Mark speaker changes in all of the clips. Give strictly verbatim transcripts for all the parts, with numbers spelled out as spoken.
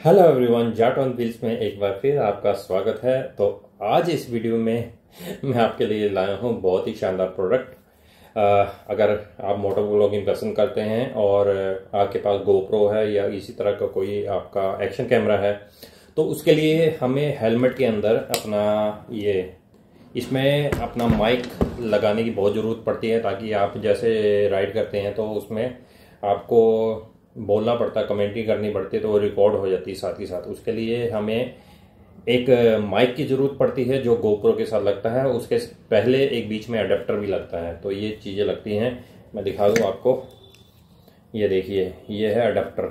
Speaker 1: Hello everyone, Jat on wheels में एक बार फिर आपका स्वागत है। तो आज इस वीडियो में मैं आपके लिए लाया हूँ बहुत ही शानदार प्रोडक्ट। अगर आप मोटो व्लॉगिंग पसंद करते हैं और आपके पास गोप्रो है या इसी तरह का कोई आपका एक्शन कैमरा है तो उसके लिए हमें हेलमेट के अंदर अपना ये इसमें अपना माइक लगाने की बहुत ज़रूरत पड़ती है, ताकि आप जैसे राइड करते हैं तो उसमें आपको बोलना पड़ता है, कमेंट्री करनी पड़ती है, तो वो रिकॉर्ड हो जाती है साथ ही साथ। उसके लिए हमें एक माइक की ज़रूरत पड़ती है जो गोप्रो के साथ लगता है। उसके पहले एक बीच में अडेप्टर भी लगता है। तो ये चीज़ें लगती हैं, मैं दिखा दूँ आपको। ये देखिए, ये है अडेप्टर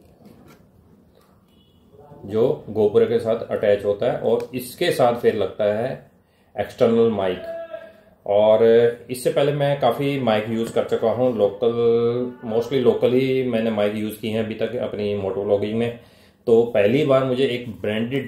Speaker 1: जो गोप्रो के साथ अटैच होता है और इसके साथ फिर लगता है एक्सटर्नल माइक। और इससे पहले मैं काफ़ी माइक यूज़ कर चुका हूँ, लोकल मोस्टली लोकल ही मैंने माइक यूज़ की हैं अभी तक अपनी मोटो व्लॉगिंग में। तो पहली बार मुझे एक ब्रांडेड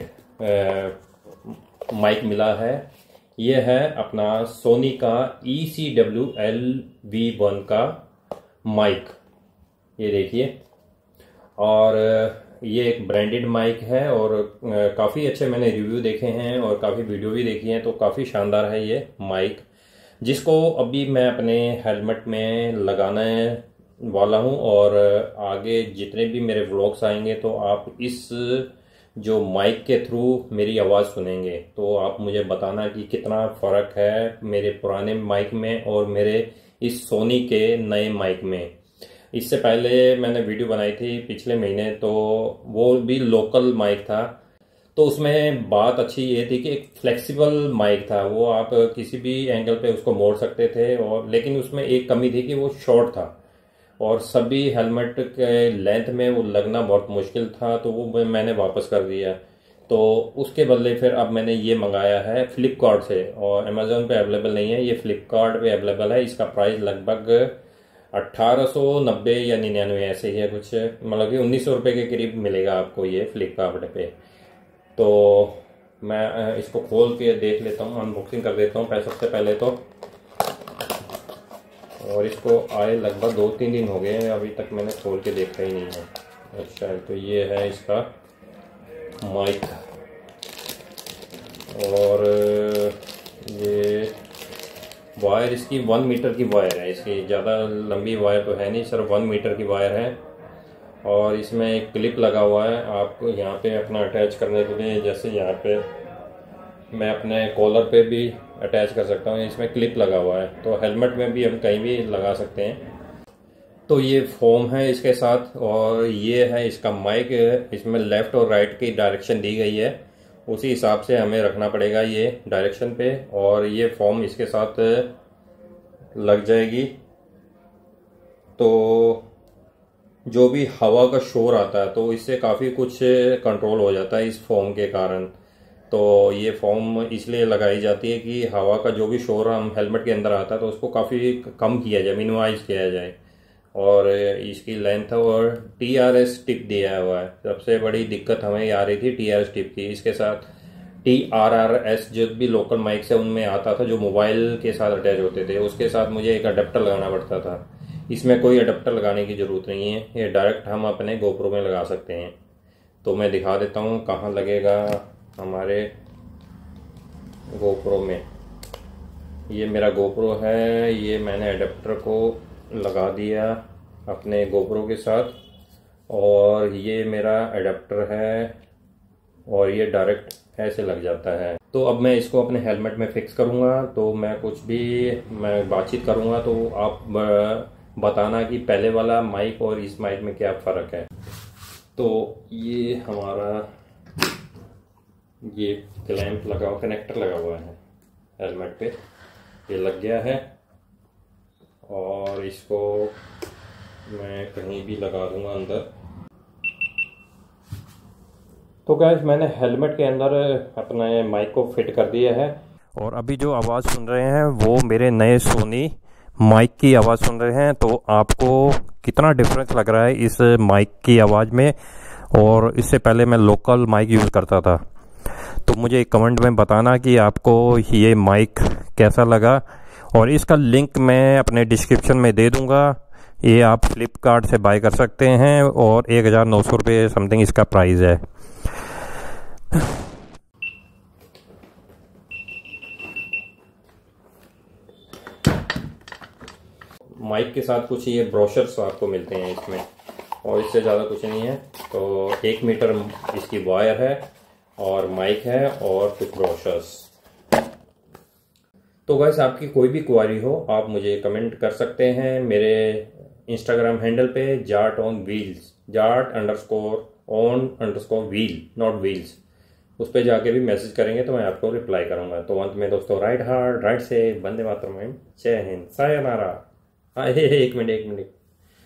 Speaker 1: माइक मिला है। ये है अपना सोनी का E C W L V one का माइक, ये देखिए। और ये एक ब्रांडेड माइक है और काफ़ी अच्छे मैंने रिव्यू देखे हैं और काफ़ी वीडियो भी देखी हैं, तो काफ़ी शानदार है ये माइक, जिसको अभी मैं अपने हेलमेट में लगाने वाला हूं। और आगे जितने भी मेरे व्लॉग्स आएंगे तो आप इस जो माइक के थ्रू मेरी आवाज़ सुनेंगे, तो आप मुझे बताना कि कितना फ़र्क है मेरे पुराने माइक में और मेरे इस सोनी के नए माइक में। इससे पहले मैंने वीडियो बनाई थी पिछले महीने, तो वो भी लोकल माइक था। तो उसमें बात अच्छी ये थी कि एक फ्लेक्सिबल माइक था, वो आप किसी भी एंगल पे उसको मोड़ सकते थे। और लेकिन उसमें एक कमी थी कि वो शॉर्ट था और सभी हेलमेट के लेंथ में वो लगना बहुत मुश्किल था, तो वो मैंने वापस कर दिया। तो उसके बदले फिर अब मैंने ये मंगाया है फ्लिपकार्ट से, और अमेजोन पे अवेलेबल नहीं है, ये फ्लिपकार्ट पे अवेलेबल है। इसका प्राइस लगभग अट्ठारह सौ नब्बे या निन्यानवे ऐसे ही है कुछ, मतलब कि उन्नीस सौ रुपये के करीब मिलेगा आपको ये फ्लिपकार्ट पे। तो मैं इसको खोल के देख लेता हूँ, अनबॉक्सिंग कर देता हूँ सबसे पहले तो। और इसको आए लगभग दो तीन दिन हो गए हैं, अभी तक मैंने खोल के देखा ही नहीं है। अच्छा, तो ये है इसका माइक। और ये वायर इसकी वन मीटर की वायर है, इसकी ज़्यादा लंबी वायर तो है नहीं, सिर्फ वन मीटर की वायर है। और इसमें एक क्लिप लगा हुआ है आपको यहाँ पे अपना अटैच करने के लिए, जैसे यहाँ पे मैं अपने कॉलर पे भी अटैच कर सकता हूँ। इसमें क्लिप लगा हुआ है, तो हेलमेट में भी हम कहीं भी लगा सकते हैं। तो ये फोम है इसके साथ, और ये है इसका माइक। इसमें लेफ़्ट और राइट की डायरेक्शन दी गई है, उसी हिसाब से हमें रखना पड़ेगा ये डायरेक्शन पे। और ये फोम इसके साथ लग जाएगी, तो जो भी हवा का शोर आता है तो इससे काफ़ी कुछ कंट्रोल हो जाता है इस फोम के कारण। तो ये फोम इसलिए लगाई जाती है कि हवा का जो भी शोर हम हेलमेट के अंदर आता है तो उसको काफ़ी कम किया जाए, मिनिमाइज किया जाए। और इसकी लेंथ और टी आर एस टिप दिया हुआ है। सबसे बड़ी दिक्कत हमें आ रही थी टी आर एस टिप की। इसके साथ टी आर आर एस जो भी लोकल माइक से उनमें आता था, जो मोबाइल के साथ अटैच होते थे, उसके साथ मुझे एक अडेप्टर लगाना पड़ता था। इसमें कोई अडेप्टर लगाने की ज़रूरत नहीं है, ये डायरेक्ट हम अपने गोप्रो में लगा सकते हैं। तो मैं दिखा देता हूँ कहाँ लगेगा हमारे गोप्रो में। ये मेरा गोप्रो है, ये मैंने अडेप्टर को लगा दिया अपने गोप्रो के साथ, और ये मेरा अडेप्टर है और ये डायरेक्ट ऐसे लग जाता है। तो अब मैं इसको अपने हेलमेट में फिक्स करूँगा, तो मैं कुछ भी मैं बातचीत करूँगा तो आप बताना कि पहले वाला माइक और इस माइक में क्या फ़र्क है। तो ये हमारा ये क्लैंप लगा हुआ, कनेक्टर लगा हुआ है हेलमेट पे, ये लग गया है। और इसको मैं कहीं भी लगा दूंगा अंदर। तो गाइस, मैंने हेलमेट के अंदर अपने माइक को फिट कर दिया है, और अभी जो आवाज़ सुन रहे हैं वो मेरे नए सोनी माइक की आवाज़ सुन रहे हैं। तो आपको कितना डिफरेंस लग रहा है इस माइक की आवाज़ में, और इससे पहले मैं लोकल माइक यूज़ करता था। तो मुझे कमेंट में बताना कि आपको ये माइक कैसा लगा, और इसका लिंक मैं अपने डिस्क्रिप्शन में दे दूंगा। ये आप फ्लिपकार्ट से बाय कर सकते हैं और एक हज़ार नौ सौ रुपये समथिंग इसका प्राइस है। माइक के साथ कुछ ये ब्रोशर्स आपको मिलते हैं इसमें, और इससे ज़्यादा कुछ नहीं है। तो एक मीटर इसकी वायर है और माइक है और कुछ ब्रोशर्स। तो गाइस, आपकी कोई भी क्वारी हो आप मुझे कमेंट कर सकते हैं मेरे इंस्टाग्राम हैंडल पे, Jat on wheels, Jat underscore on underscore wheel, not wheels. उस पर जाके भी मैसेज करेंगे तो मैं आपको रिप्लाई करूंगा। तो अंत में दोस्तों, राइट हार्ड, राइट से, वंदे मातरम, जय हिंद, सायोनारा। हाँ एक मिनट एक मिनट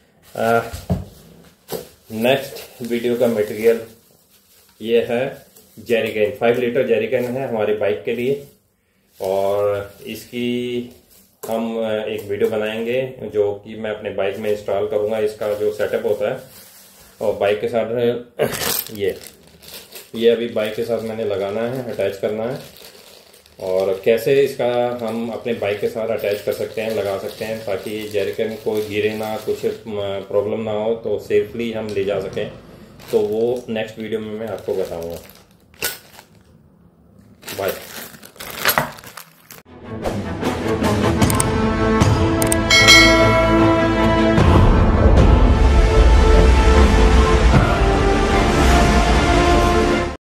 Speaker 1: नेक्स्ट वीडियो का मटेरियल ये है जेरिकन, फाइव लीटर जेरिकन है हमारी बाइक के लिए, और इसकी हम एक वीडियो बनाएंगे जो कि मैं अपने बाइक में इंस्टॉल करूंगा। इसका जो सेटअप होता है और बाइक के साथ ये ये अभी बाइक के साथ मैंने लगाना है, अटैच करना है, और कैसे इसका हम अपने बाइक के साथ अटैच कर सकते हैं, लगा सकते हैं, ताकि जेरिकन कोई गिरे ना, कुछ प्रॉब्लम ना हो, तो सेफली हम ले जा सकें। तो वो नेक्स्ट वीडियो में मैं आपको बताऊंगा। बाय।